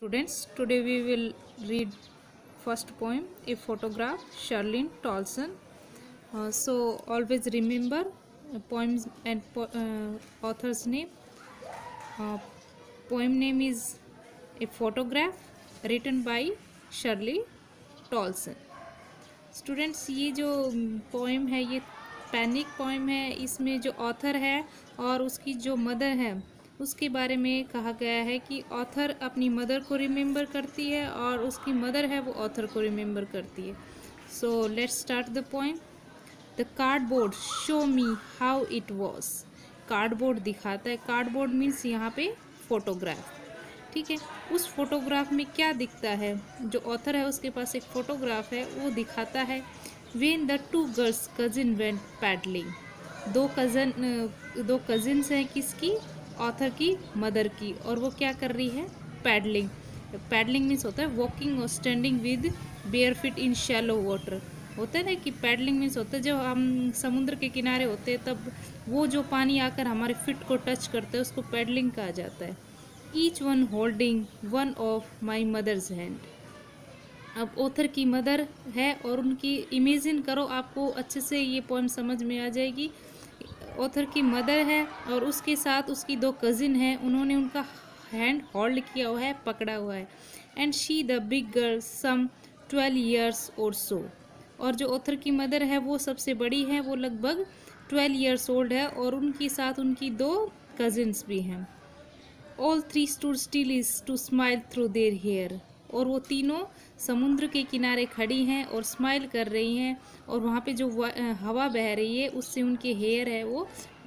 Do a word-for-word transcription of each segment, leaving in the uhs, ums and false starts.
Students, today we will read first poem, A Photograph, Charlene Tolson. Uh, so always remember uh, poems and po- uh, author's name. Uh, Poem name is A Photograph, written by Shirley Tolson. Students, ये जो poem है ये panic poem है। इसमें जो author है और उसकी जो मदर है उसके बारे में कहा गया है कि ऑथर अपनी मदर को रिमेंबर करती है और उसकी मदर है वो ऑथर को रिमेंबर करती है। So let's start the poem. The cardboard show me how it was. Cardboard दिखाता है, कार्डबोर्ड मीन्स यहाँ पे फोटोग्राफ। ठीक है, उस फोटोग्राफ में क्या दिखता है, जो ऑथर है उसके पास एक फोटोग्राफ है, वो दिखाता है when the two girls cousin went paddling. दो कज़न दो कजिन्स हैं किसकी, ऑथर की मदर की, और वो क्या कर रही है, पैडलिंग। पैडलिंग मीन्स होता है वॉकिंग और standing with bare feet in shallow water. होता है ना कि पैडलिंग मीन्स होता है जब हम समुद्र के किनारे होते हैं तब वो जो पानी आकर हमारे फिट को टच करता है उसको पैडलिंग कहा जाता है। Each one holding one of my mother's hand. अब ऑथर की मदर है और उनकी इमेजिन करो, आपको अच्छे से ये पोएम समझ में आ जाएगी। ऑथर की मदर है और उसके साथ उसकी दो कजिन हैं, उन्होंने उनका हैंड होल्ड किया हुआ है, पकड़ा हुआ है। And she the big girl some twelve years or so. और जो ऑथर की मदर है वो सबसे बड़ी है, वो लगभग ट्वेल्व ईयर्स ओल्ड है, और उनके साथ उनकी दो कजिन्स भी हैं। All three stood still is to smile through their hair. और वो तीनों समुद्र के किनारे खड़ी हैं और स्माइल कर रही हैं, और वहाँ पे जो हवा बह रही है उससे उनके हेयर है वो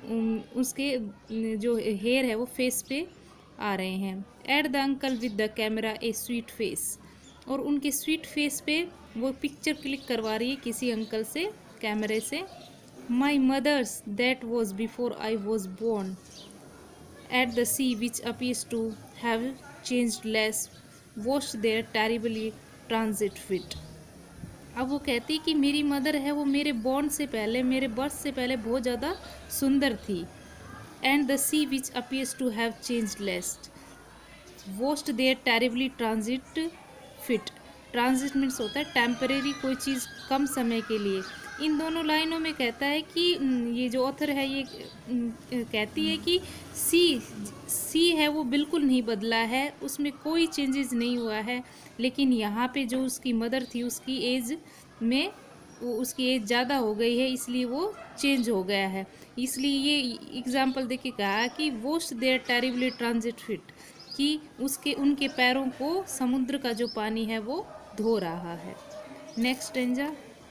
उसके जो हेयर है वो फेस पे आ रहे हैं। At the uncle with the camera a sweet face. और उनके स्वीट फेस पे वो पिक्चर क्लिक करवा रही है किसी अंकल से कैमरे से। My mother's that was before I was born. At the sea which appears to have changed less, washed their terribly transit fit। अब वो कहती कि मेरी मदर है वो मेरे बॉर्न से पहले, मेरे बर्थ से पहले बहुत ज़्यादा सुंदर थी। And the sea which appears to have changed less, washed their terribly transit feet. Transit means होता है टेम्परेरी, कोई चीज़ कम समय के लिए। इन दोनों लाइनों में कहता है कि ये जो ऑथर है ये कहती है कि सी सी है वो बिल्कुल नहीं बदला है, उसमें कोई चेंजेस नहीं हुआ है, लेकिन यहाँ पे जो उसकी मदर थी उसकी एज में वो उसकी एज ज़्यादा हो गई है, इसलिए वो चेंज हो गया है। इसलिए ये एग्जाम्पल देके कहा कि wash their terribly transit feet, कि उसके उनके पैरों को समुद्र का जो पानी है वो धो रहा है। नेक्स्ट एंजा।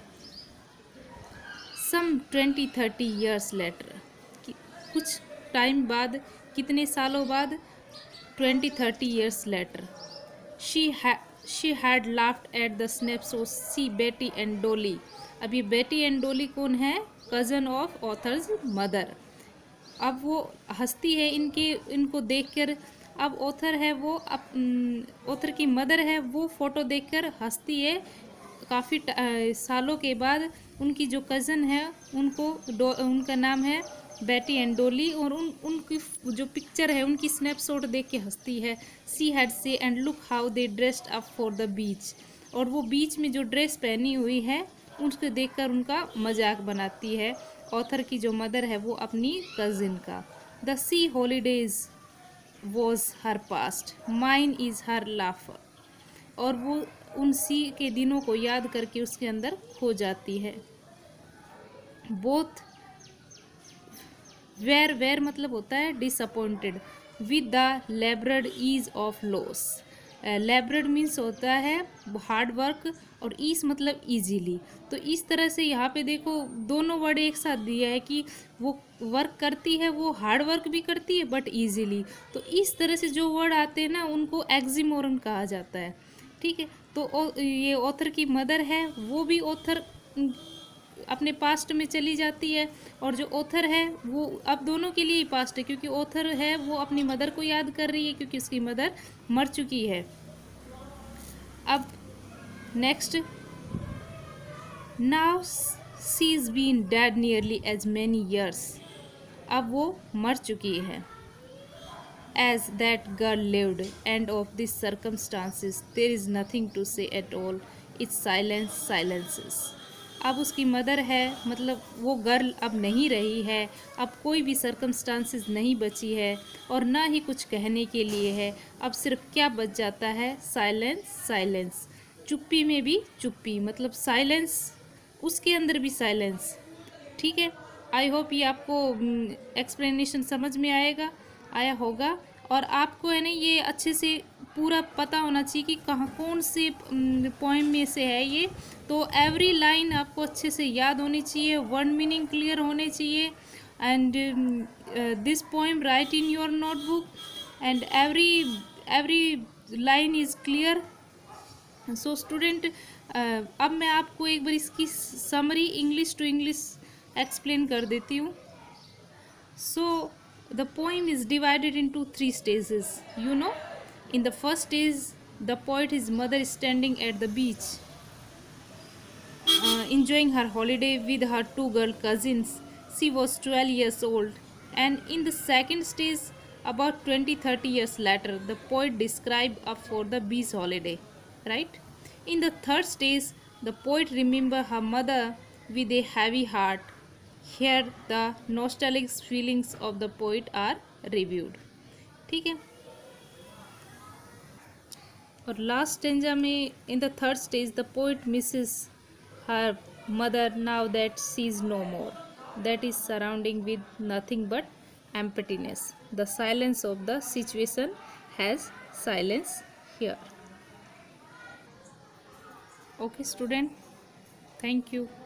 Some twenty thirty years later. कुछ टाइम बाद, कितने सालों बाद, twenty thirty years later. She she had laughed at the snaps of see Betty and डोली। अब ये बेटी एंड डोली कौन है, कज़न ऑफ ऑथर्स मदर। अब वो हंसती है इनके इनको देखकर। अब ऑथर है वो ऑथर की मदर है वो फ़ोटो देखकर हंसती है। काफ़ी सालों के बाद उनकी जो कज़न है उनको उनका नाम है बेटी एंड डोली, और उन उनकी जो पिक्चर है उनकी स्नैपशॉट देख के हंसती है। She had say and look how they dressed up for the beach. और वो बीच में जो ड्रेस पहनी हुई है उसको देखकर उनका मजाक बनाती है ऑथर की जो मदर है वो अपनी कजिन का। The sea holidays was her past, mine is her laughter. और वो उन सी के दिनों को याद करके उसके अंदर खो जाती है। बोथ वेर वेर मतलब होता है disappointed, with the laboured ease of loss. Laboured means होता है हार्ड वर्क, और ईज मतलब इजीली। तो इस तरह से यहाँ पे देखो दोनों वर्ड एक साथ दिया है कि वो वर्क करती है, वो हार्ड वर्क भी करती है बट इजीली। तो इस तरह से जो वर्ड आते हैं ना उनको एक्जिमोरन कहा जाता है। ठीक है, तो ये ऑथर की मदर है वो भी ऑथर अपने पास्ट में चली जाती है, और जो ऑथर है वो अब दोनों के लिए ही पास्ट है, क्योंकि ऑथर है वो अपनी मदर को याद कर रही है क्योंकि उसकी मदर मर चुकी है। अब next. Now she is been dead nearly as many years. अब वो मर चुकी है। as that girl lived, and of these circumstances there is nothing to say at all. Its silence silences. अब उसकी मदर है, मतलब वो गर्ल अब नहीं रही है, अब कोई भी सर्कमस्टांसिस नहीं बची है और ना ही कुछ कहने के लिए है। अब सिर्फ क्या बच जाता है? Silence silence. चुप्पी में भी चुप्पी, मतलब साइलेंस, उसके अंदर भी साइलेंस। ठीक है, आई होप ये आपको एक्सप्लेनेशन समझ में आएगा आया होगा, और आपको है ना ये अच्छे से पूरा पता होना चाहिए कि कहाँ कौन से पोएम में से है ये। तो एवरी लाइन आपको अच्छे से याद होनी चाहिए, वर्ड मीनिंग क्लियर होने चाहिए, and this poem write in your notebook, and every every line is clear. So student, अब मैं आपको एक बार इसकी summary English to English explain कर देती हूँ। So the poem is divided into three stages, you know. In the first stage the poet is mother standing at the beach enjoying her holiday with her two girl cousins. She was twelve years old. And in the second stage, about twenty to thirty years later, the poet described up for the beach holiday, right? In the third stage, the poet remember her mother with a heavy heart. Here the nostalgic feelings of the poet are reviewed. ठीक है, और last stanza में in the third stage the poet misses her mother now that she is no more, that is surrounding with nothing but emptiness. The silence of the situation has silence here. Okay student, thank you.